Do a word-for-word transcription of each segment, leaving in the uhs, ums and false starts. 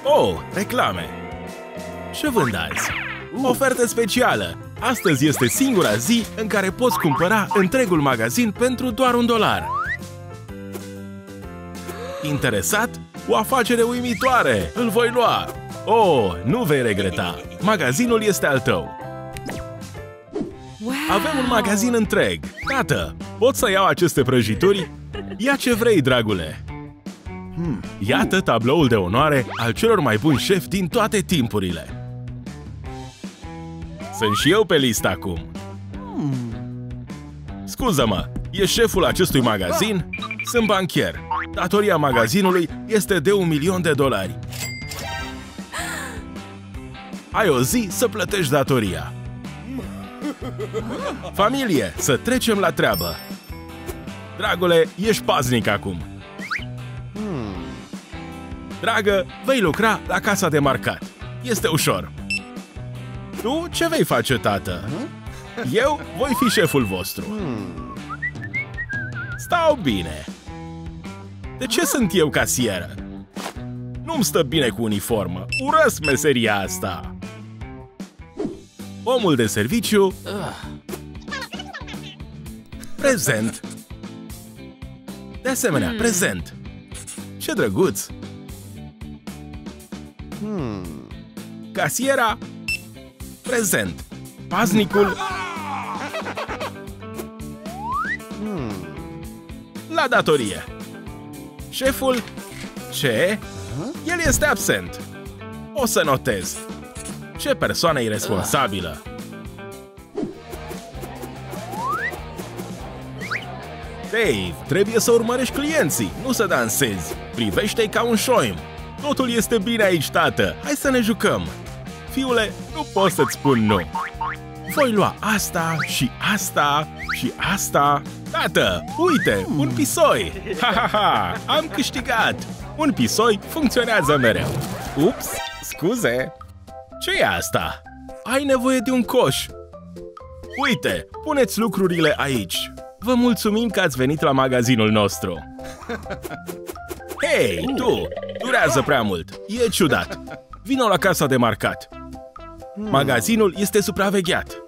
Oh, reclame! Ce vând azi? Ofertă specială! Astăzi este singura zi în care poți cumpăra întregul magazin pentru doar un dolar. Interesat? O afacere uimitoare! Îl voi lua! Oh, nu vei regreta! Magazinul este al tău! Wow. Avem un magazin întreg! Tată, pot să iau aceste prăjituri? Ia ce vrei, dragule! Hmm. Iată tabloul de onoare al celor mai buni șefi din toate timpurile! Sunt și eu pe listă acum! Scuză-mă, ești șeful acestui magazin? Sunt bancher. Datoria magazinului este de un milion de dolari. Ai o zi să plătești datoria. Familie, să trecem la treabă. Dragule, ești paznic acum. Dragă, vei lucra la casa de marcat. Este ușor. Tu ce vei face, tată? Eu voi fi șeful vostru. Stau bine. De ce sunt eu casieră? Nu-mi stă bine cu uniformă. Urăsc meseria asta. Omul de serviciu. Prezent. De asemenea, prezent. Ce drăguț. Casiera. Prezent. Paznicul. La datorie. Șeful. Ce? El este absent. O să notez. Ce persoană iresponsabilă. Dave, trebuie să urmărești clienții, nu să dansezi. Privește-i ca un șoim. Totul este bine aici, tată. Hai să ne jucăm. Fiule, nu pot să-ți spun nu. Voi lua asta și asta și asta. Tată, uite, un pisoi! Ha, ha, ha! Am câștigat! Un pisoi funcționează mereu. Ups, scuze! Ce e asta? Ai nevoie de un coș. Uite, puneți lucrurile aici. Vă mulțumim că ați venit la magazinul nostru. Hei, tu! Durează prea mult. E ciudat. Vino la casa de marcat. Magazinul este supravegheat.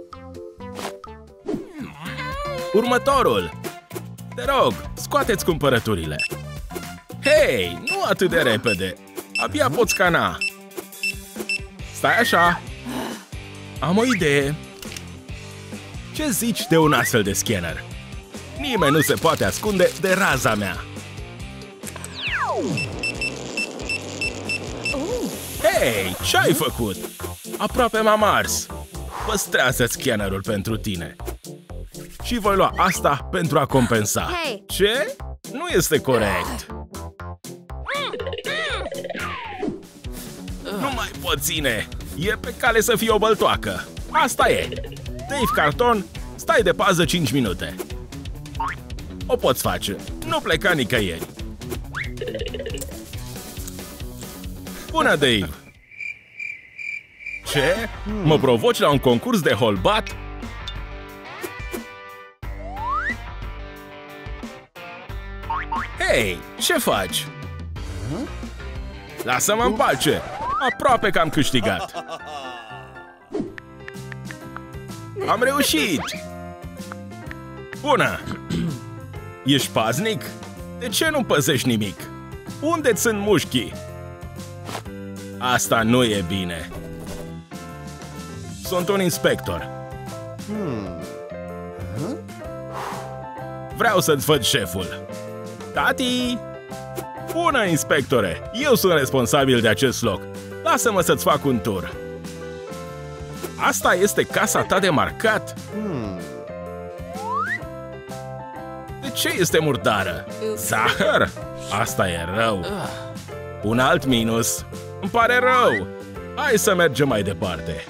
Următorul! Te rog, scoateți cumpărăturile. Hei, nu atât de repede. Abia pot scana. Stai așa. Am o idee. Ce zici de un astfel de scanner? Nimeni nu se poate ascunde de raza mea. Hei, ce-ai făcut? Aproape m-am ars. Păstrează scannerul pentru tine. Și voi lua asta pentru a compensa. Hey. Ce? Nu este corect. Nu mai pot ține. E pe cale să fie o băltoacă. Asta e. Dave Carton, stai de pază cinci minute. O poți face. Nu pleca nicăieri. Bună, Dave! Ce? Mă provoci la un concurs de holbat? Hei, ce faci? Lasă-mă în pace! Aproape că am câștigat! Am reușit! Bună! Ești paznic? De ce nu păzești nimic? Unde sunt mușchii? Asta nu e bine. Sunt un inspector. Vreau să-ți văd șeful. Tati! Bună, inspectore! Eu sunt responsabil de acest loc. Lasă-mă să-ți fac un tur. Asta este casa ta de marcat? De ce este murdară? Zahăr? Asta e rău. Un alt minus. Îmi pare rău. Hai să mergem mai departe.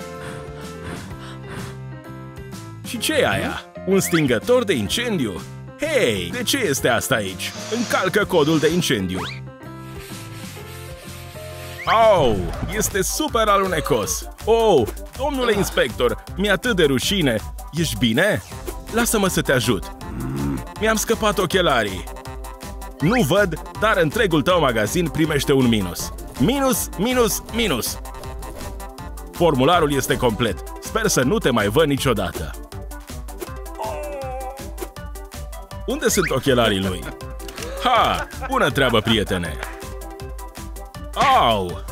Și ce e aia? Un stingător de incendiu? Hei, de ce este asta aici? Încalcă codul de incendiu. Oh, este super alunecos. Oh, domnule inspector, mi-e atât de rușine. Ești bine? Lasă-mă să te ajut. Mi-am scăpat ochelarii. Nu văd, dar întregul tău magazin primește un minus. Minus, minus, minus. Formularul este complet. Sper să nu te mai văd niciodată. Unde sunt ochelarii lui? Ha! Bună treabă, prietene! Au!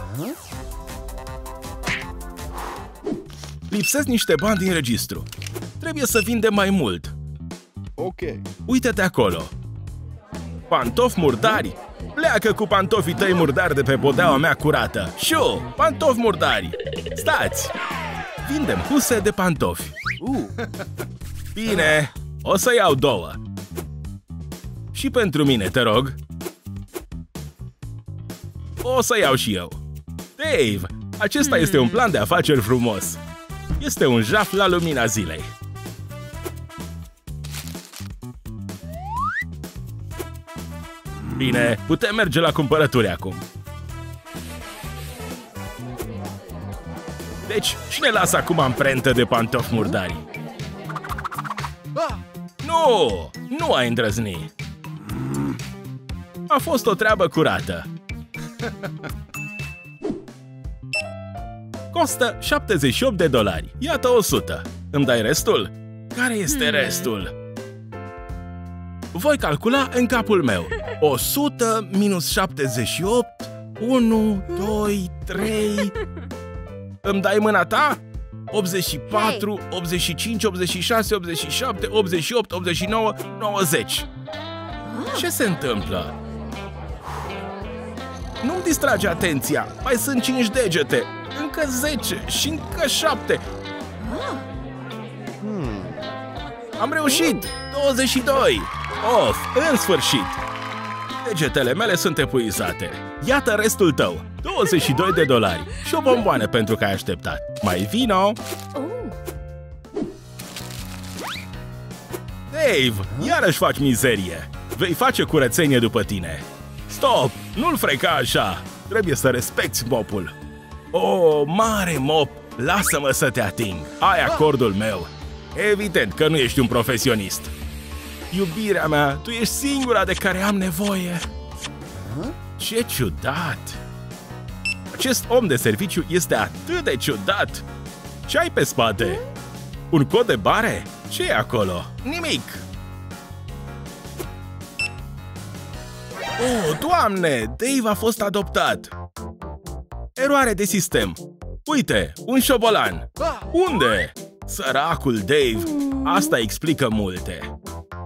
Lipsesc niște bani din registru. Trebuie să vindem mai mult. Ok. Uită-te acolo. Pantofi murdari? Pleacă cu pantofii tăi murdari de pe podeaua mea curată. Șu! Pantofi murdari! Stați! Vindem huse de pantofi. Uh. Bine, o să iau două. Și pentru mine, te rog. O să iau și eu. Dave, acesta hmm. este un plan de afaceri frumos. Este un jaf la lumina zilei. Bine, putem merge la cumpărături acum. Deci, cine lasă acum amprentă de pantofi murdari? Nu! Nu ai îndrăzni! A fost o treabă curată. Costă șaptezeci și opt de dolari. Iată o sută. Îmi dai restul? Care este restul? Voi calcula în capul meu. o sută minus șaptezeci și opt. unu, doi, trei... Îmi dai mâna ta? optzeci și patru, optzeci și cinci, optzeci și șase, optzeci și șapte, optzeci și opt, optzeci și nouă, nouăzeci. Ce se întâmplă? Nu-mi distrage atenția. Mai sunt cinci degete. Încă zece și încă șapte. Am reușit! douăzeci și doi! Of, în sfârșit! Degetele mele sunt epuizate. Iată restul tău. douăzeci și doi de dolari și o bomboană pentru că ai așteptat. Mai vino! Dave, iarăși faci mizerie. Vei face curățenie după tine. Stop! Nu-l freca așa! Trebuie să respecti mopul. O, mare mop! Lasă-mă să te ating. Ai acordul meu. Evident că nu ești un profesionist. Iubirea mea, tu ești singura de care am nevoie. Ce ciudat! Acest om de serviciu este atât de ciudat. Ce ai pe spate? Un cod de bare? Ce e acolo? Nimic! Oh, Doamne! Dave a fost adoptat! Eroare de sistem. Uite, un șobolan. Unde? Săracul Dave. Asta explică multe.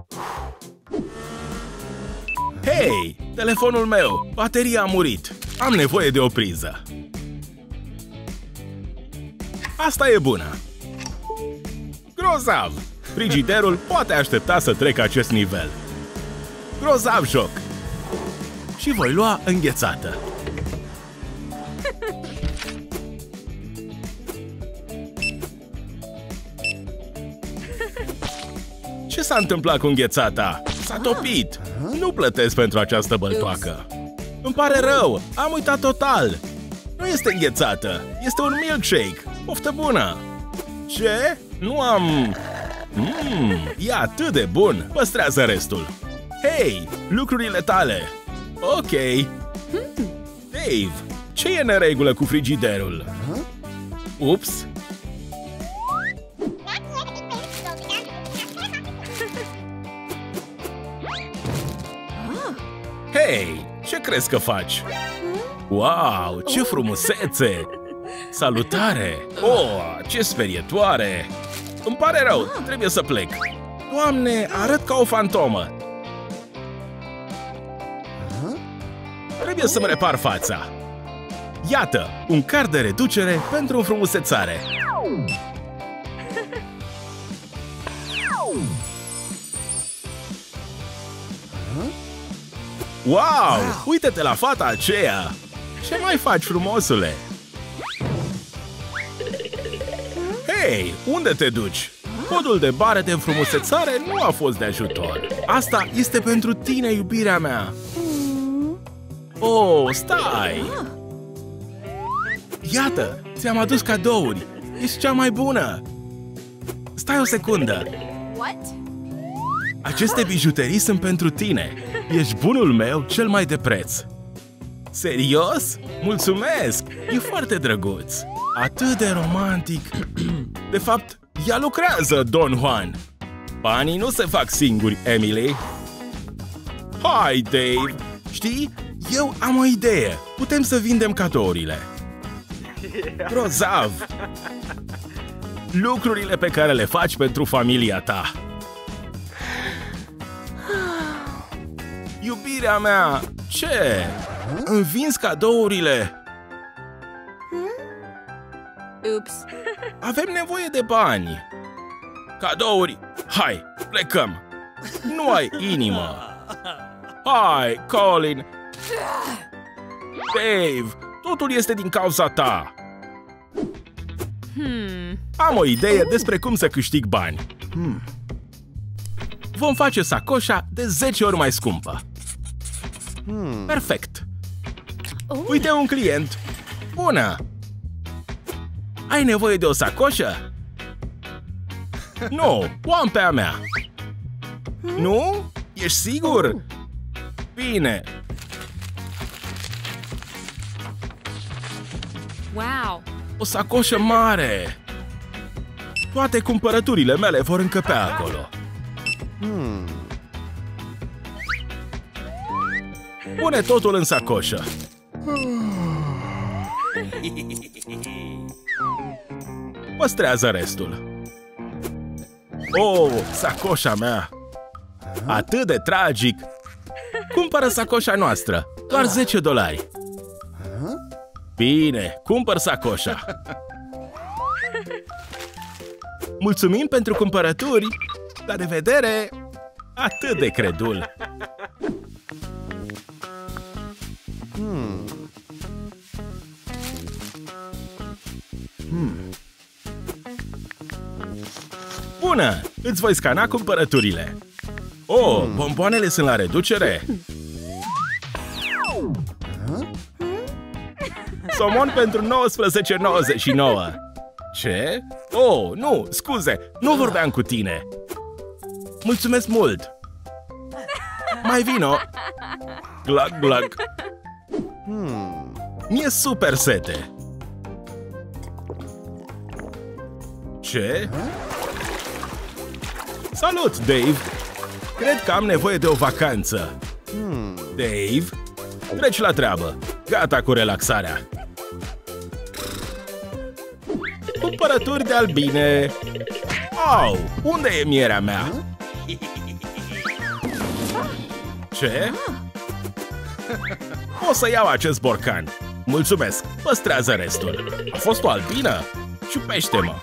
Hei! Telefonul meu! Bateria a murit. Am nevoie de o priză. Asta e bună. Grozav! Frigiderul poate aștepta să trec acest nivel. Grozav joc! Și voi lua înghețată. Ce s-a întâmplat cu înghețata? S-a topit! Nu plătesc pentru această băltoacă. Îmi pare rău! Am uitat total! Nu este înghețată! Este un milkshake! Poftă bună! Ce? Nu am... Mmm, e atât de bun! Păstrează restul! Hei! Lucrurile tale! Ok! Dave! Ce e neregulă cu frigiderul? Ups! Hei! Ce crezi că faci? Wow! Ce frumusețe! Salutare! Oh, ce sperietoare! Îmi pare rău, trebuie să plec. Doamne, arăt ca o fantomă. Trebuie să-mi repar fața. Iată, un card de reducere pentru înfrumusețare. Wow! Uite-te la fata aceea! Ce mai faci, frumosule? Hei, unde te duci? Codul de bare de înfrumusețare nu a fost de ajutor. Asta este pentru tine, iubirea mea. Oh, stai! Iată, ți-am adus cadouri. Ești cea mai bună. Stai o secundă. Aceste bijuterii sunt pentru tine. Ești bunul meu cel mai de preț. Serios? Mulțumesc! E foarte drăguț. Atât de romantic. De fapt, ea lucrează, Don Juan. Banii nu se fac singuri, Emily. Hai, Dave! Știi? Eu am o idee. Putem să vindem cadourile. Grozav! Lucrurile pe care le faci pentru familia ta. Iubirea mea! Ce? Îmi vinzi cadourile? Oops. Avem nevoie de bani. Cadouri! Hai, plecăm! Nu ai inimă! Hai, Colin! Dave, totul este din cauza ta! Hmm. Am o idee despre cum să câștig bani. Hmm. Vom face sacoșa de zece ori mai scumpă. Hmm. Perfect! Oh. Uite un client! Bună! Ai nevoie de o sacoșă? Nu, o am pe a mea. Nu? Ești sigur? Bine! Wow. O sacoșă mare! Toate cumpărăturile mele vor încăpea acolo. Hmm. Pune totul în sacoșă. Păstrează restul. Oh, sacoșa mea! Atât de tragic! Cumpără sacoșa noastră! Doar zece dolari! Bine, cumpăr sacoșa! Mulțumim pentru cumpărături! La revedere! Atât de credul! Hmm. Hmm. Bună! Îți voi scana cumpărăturile! Oh, bomboanele sunt la reducere! Somon pentru nouăsprezece nouăzeci și nouă! Ce? Oh, nu, scuze, nu vorbeam cu tine! Mulțumesc mult! Mai vino! Glug, glug! Hmm. Mi-e super sete! Ce? Salut, Dave! Cred că am nevoie de o vacanță. Hmm. Dave, treci la treabă. Gata cu relaxarea. Cumpărături de albine. Au, unde e mierea mea? Ce? O să iau acest borcan. Mulțumesc, păstrează restul. A fost o albină? Ciupește-mă!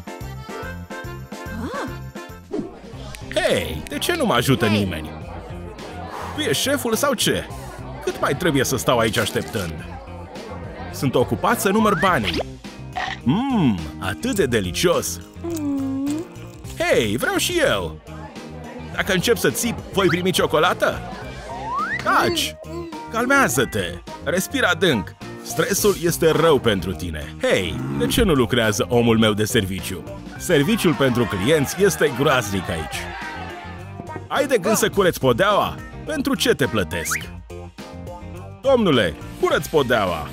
Hei, de ce nu mă ajută nimeni? Tu ești șeful sau ce? Cât mai trebuie să stau aici așteptând? Sunt ocupat să număr banii. Mmm, atât de delicios! Hei, vreau și eu! Dacă încep să țip, voi primi ciocolată? Taci! Calmează-te! Respira adânc! Stresul este rău pentru tine. Hei, de ce nu lucrează omul meu de serviciu? Serviciul pentru clienți este groaznic aici. Ai de gând să cureți podeaua? Pentru ce te plătesc? Domnule, curăț podeaua!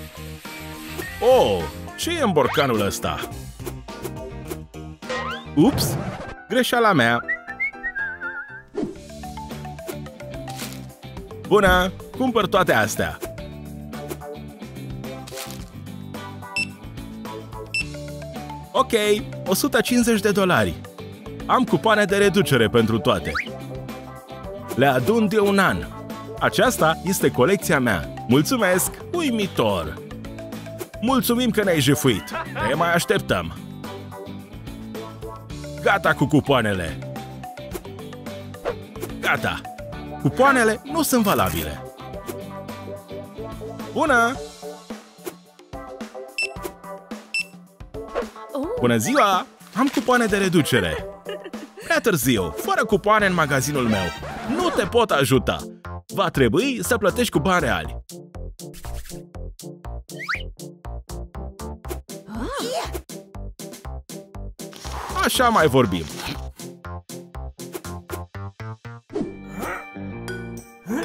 Oh, ce e în borcanul ăsta? Ups! Greșeala mea! Bună! Cumpăr toate astea! Ok, o sută cincizeci de dolari. Am cupoane de reducere pentru toate. Le adun de un an. Aceasta este colecția mea. Mulțumesc! Uimitor! Mulțumim că ne-ai jefuit. Ne mai așteptăm. Gata cu cupoanele. Gata. Cupoanele nu sunt valabile. Bună! Bună ziua! Am cupoane de reducere. Prea târziu, fără cupoane în magazinul meu. Nu te pot ajuta. Va trebui să plătești cu bani reali. Așa mai vorbim.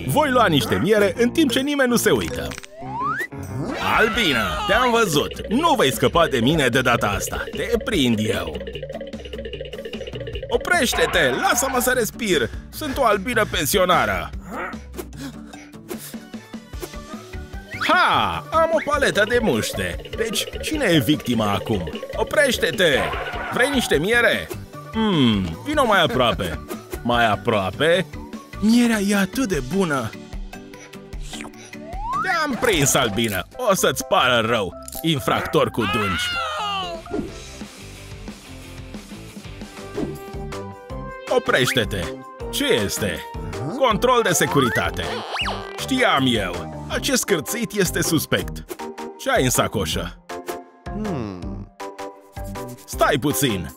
Voi lua niște miere în timp ce nimeni nu se uită. Albina, te-am văzut. Nu vei scăpa de mine de data asta. Te prind eu. Oprește-te! Lasă-mă să respir! Sunt o albină pensionară! Ha! Am o paletă de muște! Deci, cine e victima acum? Oprește-te! Vrei niște miere? Hmm, vino mai aproape! Mai aproape? Mierea e atât de bună! Te-am prins, albină! O să-ți pară rău! Infractor cu dungi! Oprește-te! Ce este? Control de securitate! Știam eu! Acest cârțit este suspect! Ce ai în sacoșă? Stai puțin!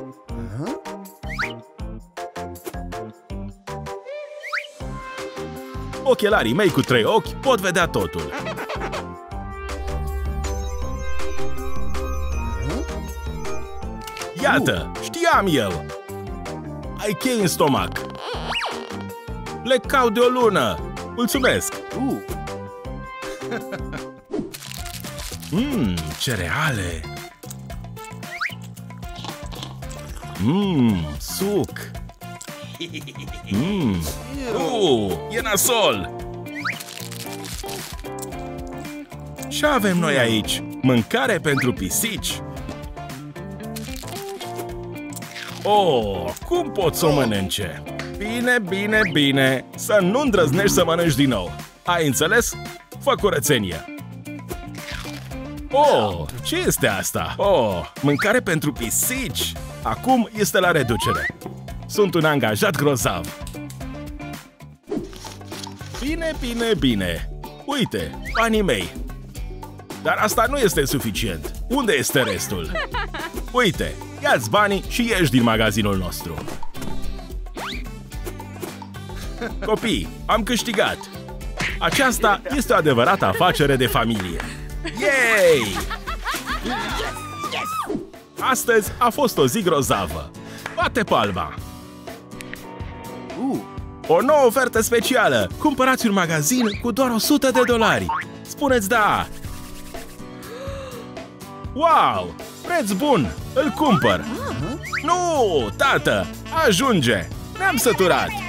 Ochelarii mei cu trei ochi pot vedea totul! Iată! Știam eu! Ai chei în stomac! Le caut de o lună! Mulțumesc! Mmm, cereale! Mmm, suc! Mmm, uh, e nasol! Ce avem noi aici? Mâncare pentru pisici? Oh, cum pot să o mănânce? Bine, bine, bine! Să nu îndrăznești să mănânci din nou! Ai înțeles? Fă curățenie! Oh, ce este asta? Oh, mâncare pentru pisici! Acum este la reducere! Sunt un angajat grozav! Bine, bine, bine! Uite, banii mei! Dar asta nu este suficient! Unde este restul? Uite, ia-ți banii și ieși din magazinul nostru! Copii, am câștigat! Aceasta este o adevărată afacere de familie! Yay! Astăzi a fost o zi grozavă! Bate palma! O nouă ofertă specială! Cumpărați un magazin cu doar o sută de dolari! Spuneți da! Wow! Preț bun! Îl cumpăr! Nu, tată! Ajunge! Ne-am săturat!